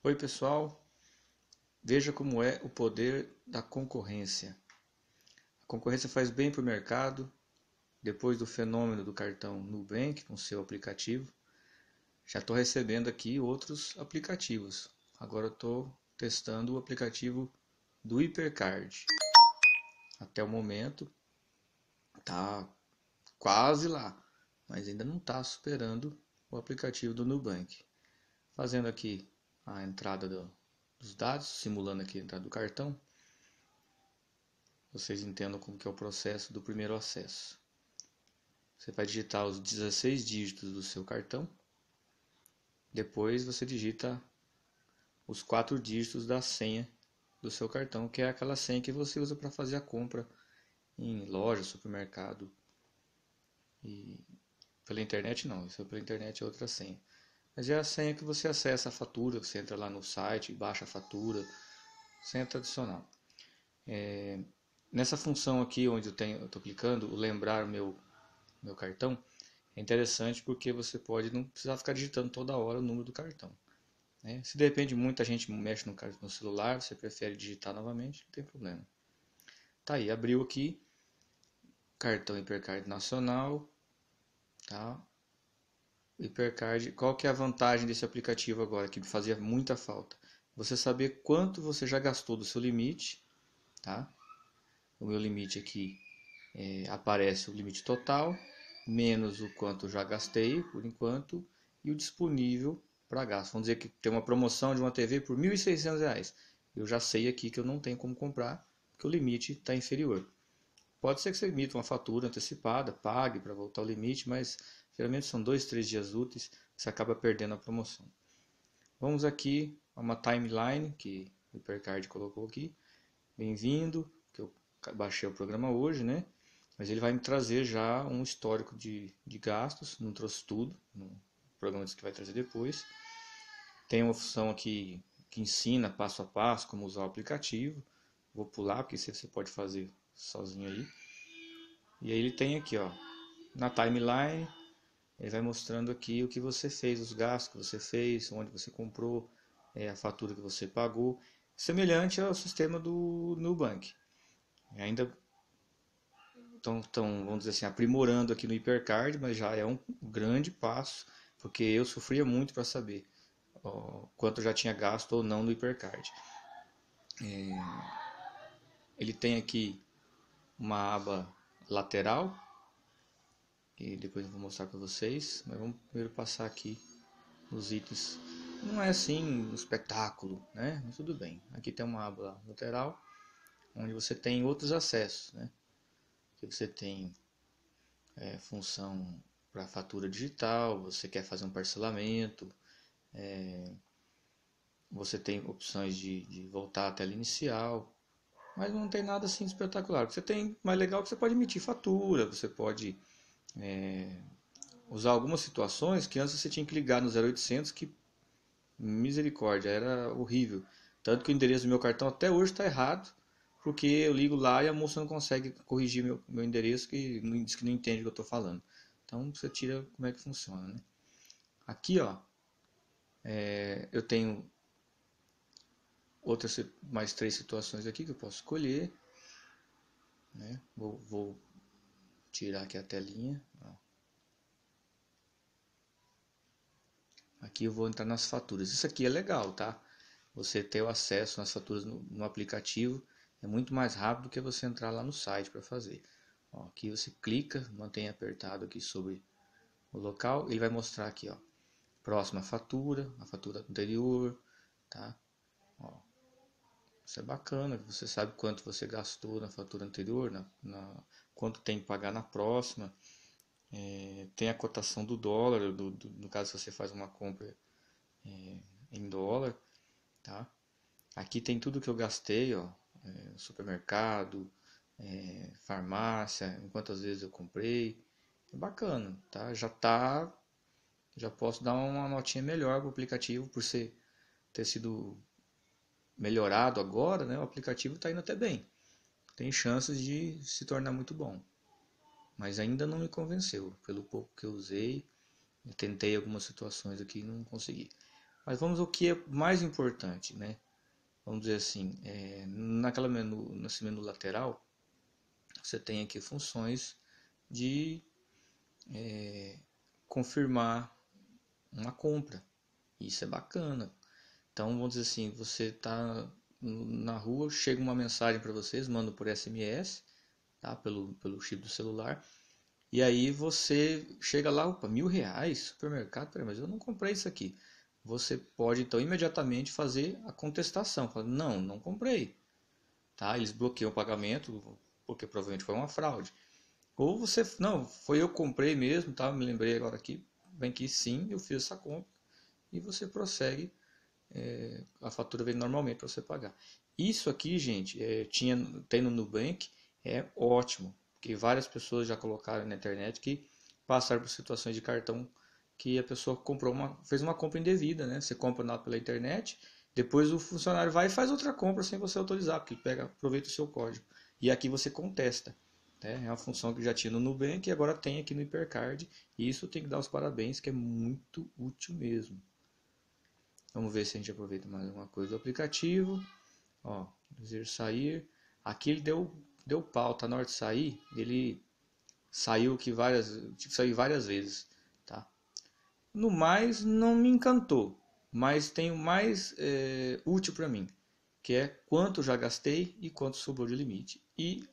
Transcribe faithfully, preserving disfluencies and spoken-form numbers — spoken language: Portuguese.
Oi, pessoal. Veja como é o poder da concorrência. A concorrência faz bem para o mercado. Depois do fenômeno do cartão Nubank com seu aplicativo, já estou recebendo aqui outros aplicativos. Agora estou testando o aplicativo do Hipercard. Até o momento está quase lá, mas ainda não está superando o aplicativo do Nubank. Fazendo aqui a entrada do, dos dados, simulando aqui a entrada do cartão. Vocês entendam como que é o processo do primeiro acesso. Você vai digitar os dezesseis dígitos do seu cartão. Depois você digita os quatro dígitos da senha do seu cartão, que é aquela senha que você usa para fazer a compra em loja, supermercado. E pela internet não, isso pela internet é outra senha. Mas é a senha que você acessa a fatura, você entra lá no site, baixa a fatura, senha tradicional. É, nessa função aqui onde eu estou clicando, o lembrar meu, meu cartão, é interessante porque você pode não precisar ficar digitando toda hora o número do cartão. Né? Se de repente muita gente mexe no, no celular, você prefere digitar novamente, não tem problema. Tá aí, abriu aqui, cartão Hipercard Nacional, tá? Hipercard, qual que é a vantagem desse aplicativo agora, que fazia muita falta? Você saber quanto você já gastou do seu limite, tá? O meu limite aqui é, aparece o limite total, menos o quanto já gastei por enquanto, e o disponível para gasto. Vamos dizer que tem uma promoção de uma T V por mil e seiscentos reais. Eu já sei aqui que eu não tenho como comprar, porque o limite está inferior. Pode ser que você emita uma fatura antecipada, pague para voltar ao limite, mas geralmente são dois, três dias úteis, você acaba perdendo a promoção. Vamos aqui a uma timeline que o Hipercard colocou aqui. Bem-vindo, que eu baixei o programa hoje, né? Mas ele vai me trazer já um histórico de, de gastos, não trouxe tudo, no programa que vai trazer depois. Tem uma opção aqui que ensina passo a passo como usar o aplicativo. Vou pular, porque você pode fazer sozinho aí. E aí ele tem aqui, ó, na timeline, ele vai mostrando aqui o que você fez, os gastos que você fez, onde você comprou, é, a fatura que você pagou, semelhante ao sistema do Nubank. Ainda estão, vamos dizer assim, aprimorando aqui no Hipercard, mas já é um grande passo, porque eu sofria muito para saber ó, quanto eu já tinha gasto ou não no Hipercard. É, ele tem aqui uma aba lateral, e depois eu vou mostrar para vocês, mas vamos primeiro passar aqui os itens. Não é assim um espetáculo, né? Mas tudo bem. Aqui tem uma aba lateral, onde você tem outros acessos, né? Que você tem é, função para fatura digital, você quer fazer um parcelamento, é, você tem opções de, de voltar à tela inicial, mas não tem nada assim espetacular. Você tem mais legal que você pode emitir fatura, você pode é, usar algumas situações que antes você tinha que ligar no zero oitocentos, que misericórdia, era horrível. Tanto que o endereço do meu cartão até hoje está errado, porque eu ligo lá e a moça não consegue corrigir meu, meu endereço, que diz que não entende o que eu estou falando. Então você tira como é que funciona, né? Aqui, ó, é, eu tenho outras mais três situações aqui que eu posso escolher, né? Vou, vou tirar aqui a telinha. Ó. Aqui eu vou entrar nas faturas. Isso aqui é legal, tá? Você ter o acesso nas faturas no, no aplicativo é muito mais rápido do que você entrar lá no site para fazer. Ó, aqui você clica, mantém apertado aqui sobre o local, ele vai mostrar aqui, ó, próxima fatura, a fatura anterior, tá? Ó, isso é bacana, você sabe quanto você gastou na fatura anterior, na, na, quanto tem que pagar na próxima. É, tem a cotação do dólar, do, do, no caso se você faz uma compra é, em dólar, tá? Aqui tem tudo que eu gastei, ó, é, supermercado, é, farmácia, em quantas vezes eu comprei. É bacana, tá? Já tá, já posso dar uma notinha melhor pro aplicativo por ser ter sido melhorado agora, né? O aplicativo está indo até bem. Tem chances de se tornar muito bom, mas ainda não me convenceu. Pelo pouco que eu usei, eu tentei algumas situações aqui e não consegui. Mas vamos ao que é mais importante, né? Vamos dizer assim, é, naquela menu, nesse menu lateral, você tem aqui funções de é, confirmar uma compra. Isso é bacana. Então, vamos dizer assim, você está na rua, chega uma mensagem para vocês, manda por S M S, tá? pelo, pelo chip do celular. E aí você chega lá, opa, mil reais, supermercado, peraí, mas eu não comprei isso aqui. Você pode então imediatamente fazer a contestação, falar, não, não comprei. Tá? Eles bloqueiam o pagamento, porque provavelmente foi uma fraude. Ou você, não, foi eu que comprei mesmo, tá? Me lembrei agora aqui, vem aqui sim, eu fiz essa compra. E você prossegue, é, a fatura vem normalmente para você pagar. Isso aqui, gente, é, tinha, tem no Nubank, é ótimo, porque várias pessoas já colocaram na internet que passaram por situações de cartão que a pessoa comprou uma, fez uma compra indevida, né? Você compra na, pela internet, depois o funcionário vai e faz outra compra sem você autorizar, porque pega, aproveita o seu código. E aqui você contesta. Né? É uma função que já tinha no Nubank e agora tem aqui no Hipercard. E isso tem que dar os parabéns, que é muito útil mesmo. Vamos ver se a gente aproveita mais alguma coisa do aplicativo. Ó, dizer sair. Aqui ele deu, deu pau, tá na hora de sair. Ele saiu aqui várias, tive que sair várias vezes, tá? No mais, não me encantou, mas tem o mais é, útil para mim, que é quanto já gastei e quanto sobrou de limite. E